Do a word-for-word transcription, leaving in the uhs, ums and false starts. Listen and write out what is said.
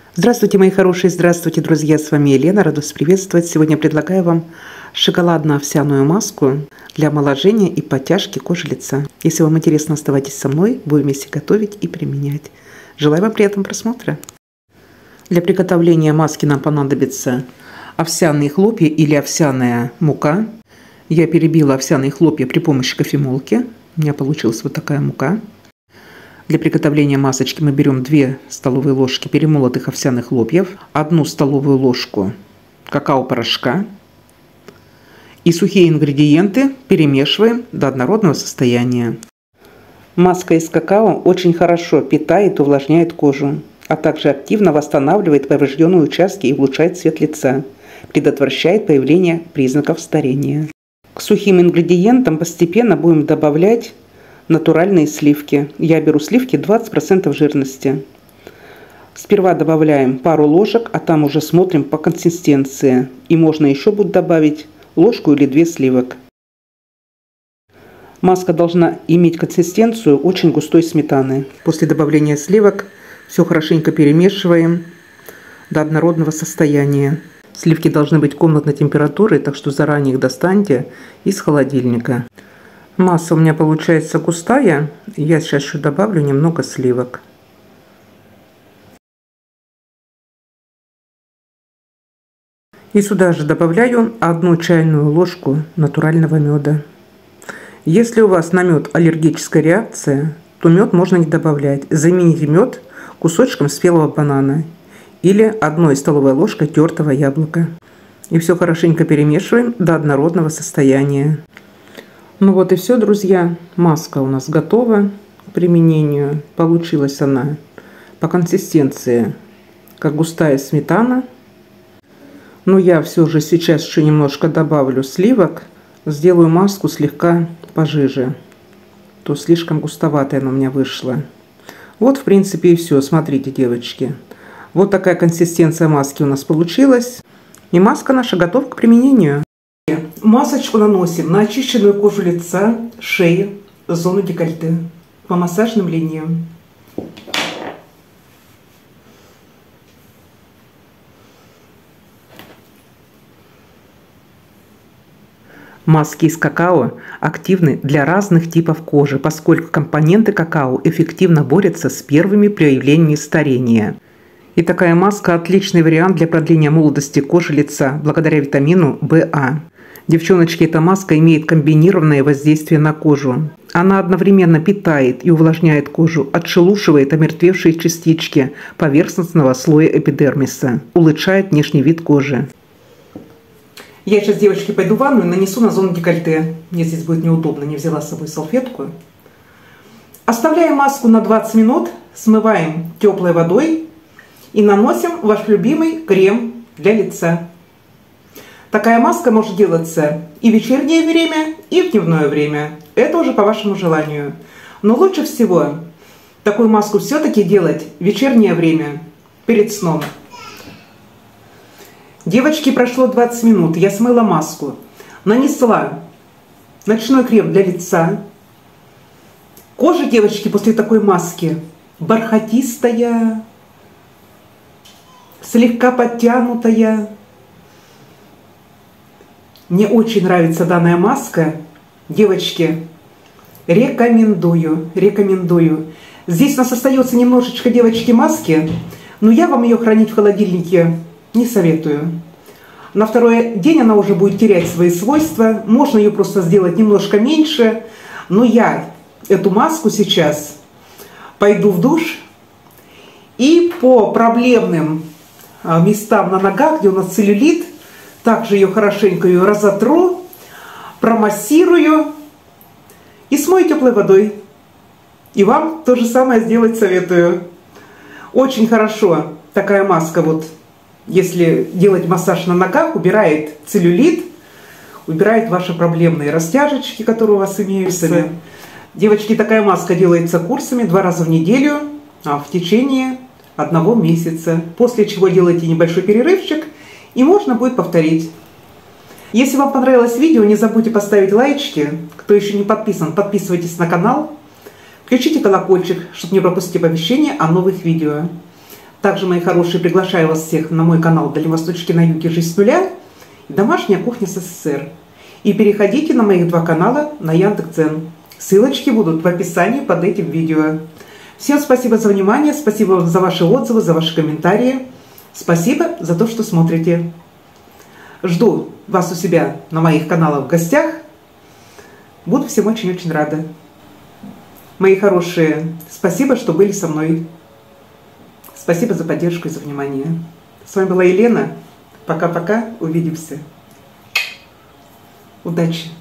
Здравствуйте, мои хорошие, здравствуйте, друзья, с вами Елена, рада вас приветствовать. Сегодня предлагаю вам шоколадно-овсяную маску для омоложения и подтяжки кожи лица. Если вам интересно, оставайтесь со мной, будем вместе готовить и применять. Желаю вам приятного просмотра. Для приготовления маски нам понадобится овсяные хлопья или овсяная мука. Я перебила овсяные хлопья при помощи кофемолки. У меня получилась вот такая мука. Для приготовления масочки мы берем две столовые ложки перемолотых овсяных хлопьев, одну столовую ложку какао-порошка и сухие ингредиенты перемешиваем до однородного состояния. Маска из какао очень хорошо питает и увлажняет кожу, а также активно восстанавливает поврежденные участки и улучшает цвет лица, предотвращает появление признаков старения. К сухим ингредиентам постепенно будем добавлять натуральные сливки. Я беру сливки двадцать процентов жирности. Сперва добавляем пару ложек, а там уже смотрим по консистенции. И можно еще будет добавить ложку или две сливок. Маска должна иметь консистенцию очень густой сметаны. После добавления сливок все хорошенько перемешиваем до однородного состояния. Сливки должны быть комнатной температуры, так что заранее их достаньте из холодильника. Масса у меня получается густая. Я сейчас еще добавлю немного сливок. И сюда же добавляю одну чайную ложку натурального меда. Если у вас на мед аллергическая реакция, то мед можно не добавлять. Замените мед кусочком спелого банана или одной столовой ложкой тертого яблока. И все хорошенько перемешиваем до однородного состояния. Ну вот и все, друзья. Маска у нас готова к применению. Получилась она по консистенции как густая сметана. Но я все же сейчас еще немножко добавлю сливок. Сделаю маску слегка пожиже. То слишком густоватая она у меня вышла. Вот в принципе и все. Смотрите, девочки. Вот такая консистенция маски у нас получилась. И маска наша готова к применению. Масочку наносим на очищенную кожу лица, шеи, зону декольте по массажным линиям. Маски из какао активны для разных типов кожи, поскольку компоненты какао эффективно борются с первыми проявлениями старения. И такая маска – отличный вариант для продления молодости кожи лица благодаря витамину вэ а. Девчоночки, эта маска имеет комбинированное воздействие на кожу. Она одновременно питает и увлажняет кожу, отшелушивает омертвевшие частички поверхностного слоя эпидермиса, улучшает внешний вид кожи. Я сейчас, девочки, пойду в ванную и нанесу на зону декольте. Мне здесь будет неудобно, не взяла с собой салфетку. Оставляем маску на двадцать минут, смываем теплой водой и наносим ваш любимый крем для лица. Такая маска может делаться и в вечернее время, и в дневное время. Это уже по вашему желанию. Но лучше всего такую маску все-таки делать в вечернее время, перед сном. Девочки, прошло двадцать минут. Я смыла маску. Нанесла ночной крем для лица. Кожа, девочки, после такой маски бархатистая, слегка подтянутая. Мне очень нравится данная маска. Девочки, рекомендую, рекомендую. Здесь у нас остается немножечко, девочки, маски, но я вам ее хранить в холодильнике не советую. На второй день она уже будет терять свои свойства. Можно ее просто сделать немножко меньше. Но я эту маску сейчас пойду в душ и по проблемным местам на ногах, где у нас целлюлит, также ее хорошенько ее разотру, промассирую и смою теплой водой. И вам то же самое сделать советую. Очень хорошо такая маска, вот если делать массаж на ногах, убирает целлюлит, убирает ваши проблемные растяжечки, которые у вас имеются. Девочки, такая маска делается курсами два раза в неделю, а в течение одного месяца. После чего делаете небольшой перерывчик, и можно будет повторить. Если вам понравилось видео, не забудьте поставить лайчики. Кто еще не подписан, подписывайтесь на канал. Включите колокольчик, чтобы не пропустить оповещения о новых видео. Также, мои хорошие, приглашаю вас всех на мой канал «Дальневосточки на юге. Жизнь с нуля» и «Домашняя кухня СССР». И переходите на моих два канала на Яндекс.Дзен. Ссылочки будут в описании под этим видео. Всем спасибо за внимание, спасибо за ваши отзывы, за ваши комментарии. Спасибо за то, что смотрите. Жду вас у себя на моих каналах в гостях. Буду всем очень-очень рада. Мои хорошие, спасибо, что были со мной. Спасибо за поддержку и за внимание. С вами была Елена. Пока-пока. Увидимся. Удачи!